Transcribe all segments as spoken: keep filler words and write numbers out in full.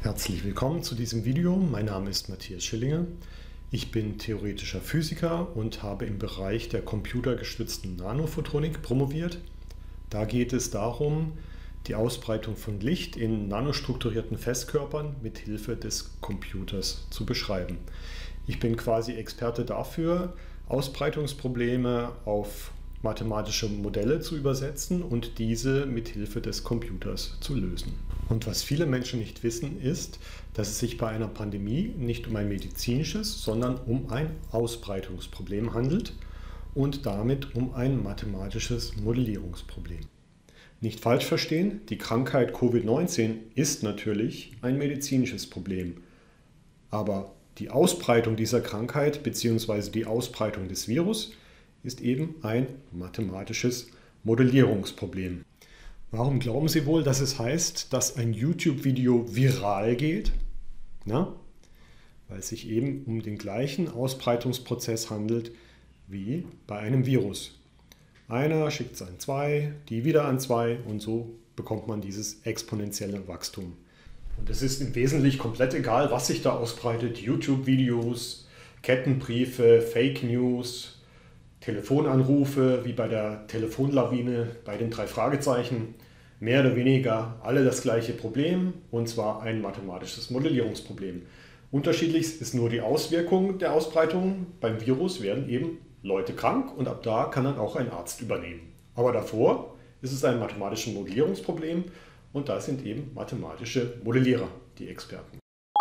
Herzlich willkommen zu diesem Video. Mein Name ist Matthias Schillinger. Ich bin theoretischer Physiker und habe im Bereich der computergestützten Nanophotonik promoviert. Da geht es darum, die Ausbreitung von Licht in nanostrukturierten Festkörpern mit Hilfe des Computers zu beschreiben. Ich bin quasi Experte dafür, Ausbreitungsprobleme auf mathematische Modelle zu übersetzen und diese mit Hilfe des Computers zu lösen. Und was viele Menschen nicht wissen, ist, dass es sich bei einer Pandemie nicht um ein medizinisches, sondern um ein Ausbreitungsproblem handelt und damit um ein mathematisches Modellierungsproblem. Nicht falsch verstehen, die Krankheit Covid neunzehn ist natürlich ein medizinisches Problem, aber die Ausbreitung dieser Krankheit bzw. die Ausbreitung des Virus ist eben ein mathematisches Modellierungsproblem. Warum glauben Sie wohl, dass es heißt, dass ein YouTube-Video viral geht? Na? Weil es sich eben um den gleichen Ausbreitungsprozess handelt wie bei einem Virus. Einer schickt es an zwei, die wieder an zwei und so bekommt man dieses exponentielle Wachstum. Und es ist im Wesentlichen komplett egal, was sich da ausbreitet. YouTube-Videos, Kettenbriefe, Fake News, Telefonanrufe, wie bei der Telefonlawine, bei den drei Fragezeichen. Mehr oder weniger alle das gleiche Problem, und zwar ein mathematisches Modellierungsproblem. Unterschiedlich ist nur die Auswirkung der Ausbreitung. Beim Virus werden eben Leute krank und ab da kann dann auch ein Arzt übernehmen. Aber davor ist es ein mathematisches Modellierungsproblem und da sind eben mathematische Modellierer die Experten.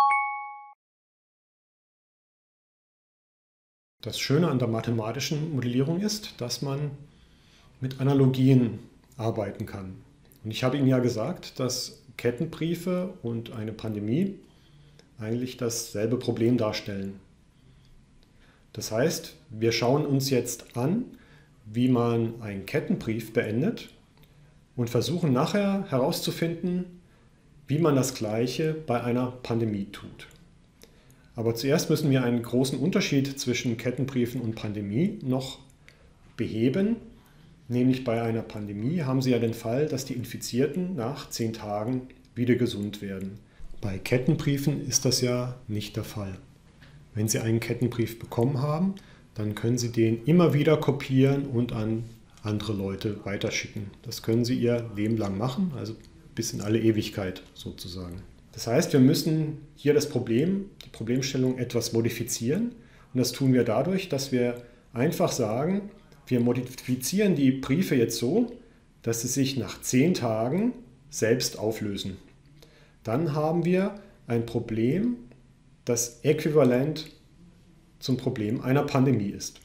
Das Schöne an der mathematischen Modellierung ist, dass man mit Analogien arbeiten kann. Und ich habe Ihnen ja gesagt, dass Kettenbriefe und eine Pandemie eigentlich dasselbe Problem darstellen. Das heißt, wir schauen uns jetzt an, wie man einen Kettenbrief beendet und versuchen nachher herauszufinden, wie man das Gleiche bei einer Pandemie tut. Aber zuerst müssen wir einen großen Unterschied zwischen Kettenbriefen und Pandemie noch beheben. Nämlich bei einer Pandemie haben Sie ja den Fall, dass die Infizierten nach zehn Tagen wieder gesund werden. Bei Kettenbriefen ist das ja nicht der Fall. Wenn Sie einen Kettenbrief bekommen haben, dann können Sie den immer wieder kopieren und an andere Leute weiterschicken. Das können Sie Ihr Leben lang machen, also bis in alle Ewigkeit sozusagen. Das heißt, wir müssen hier das Problem, die Problemstellung etwas modifizieren. Und das tun wir dadurch, dass wir einfach sagen, wir modifizieren die Briefe jetzt so, dass sie sich nach zehn Tagen selbst auflösen. Dann haben wir ein Problem, das äquivalent zum Problem einer Pandemie ist.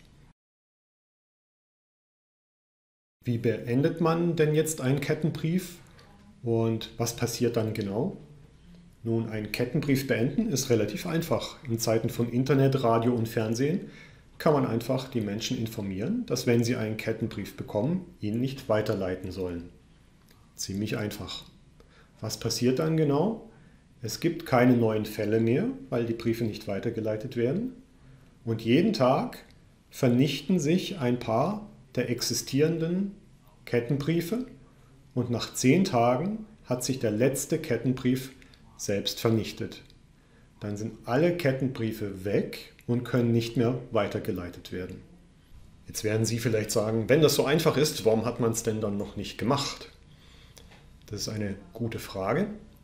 Wie beendet man denn jetzt einen Kettenbrief und was passiert dann genau? Nun, einen Kettenbrief beenden ist relativ einfach. In Zeiten von Internet, Radio und Fernsehen kann man einfach die Menschen informieren, dass wenn sie einen Kettenbrief bekommen, ihn nicht weiterleiten sollen. Ziemlich einfach. Was passiert dann genau? Es gibt keine neuen Fälle mehr, weil die Briefe nicht weitergeleitet werden. Und jeden Tag vernichten sich ein paar der existierenden Kettenbriefe und nach zehn Tagen hat sich der letzte Kettenbrief selbst vernichtet. Dann sind alle Kettenbriefe weg und können nicht mehr weitergeleitet werden. Jetzt werden Sie vielleicht sagen, wenn das so einfach ist, warum hat man es denn dann noch nicht gemacht? Das ist eine gute Frage.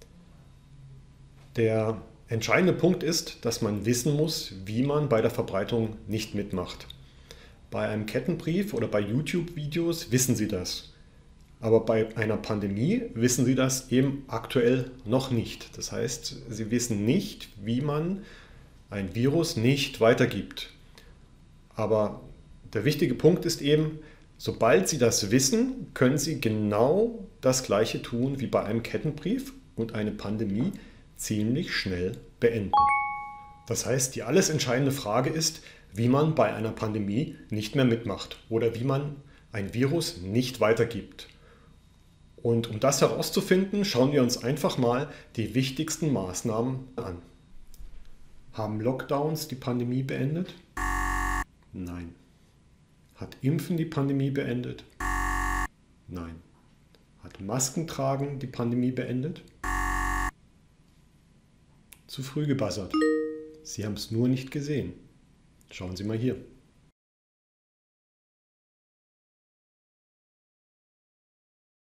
Der entscheidende Punkt ist, dass man wissen muss, wie man bei der Verbreitung nicht mitmacht. Bei einem Kettenbrief oder bei YouTube-Videos wissen Sie das. Aber bei einer Pandemie wissen Sie das eben aktuell noch nicht. Das heißt, Sie wissen nicht, wie man ein Virus nicht weitergibt. Aber der wichtige Punkt ist eben, sobald Sie das wissen, können Sie genau das Gleiche tun wie bei einem Kettenbrief und eine Pandemie ziemlich schnell beenden. Das heißt, die alles entscheidende Frage ist, wie man bei einer Pandemie nicht mehr mitmacht oder wie man ein Virus nicht weitergibt. Und um das herauszufinden, schauen wir uns einfach mal die wichtigsten Maßnahmen an. Haben Lockdowns die Pandemie beendet? Nein. Hat Impfen die Pandemie beendet? Nein. Hat Maskentragen die Pandemie beendet? zu früh gebuzzert. Sie haben es nur nicht gesehen. Schauen Sie mal hier.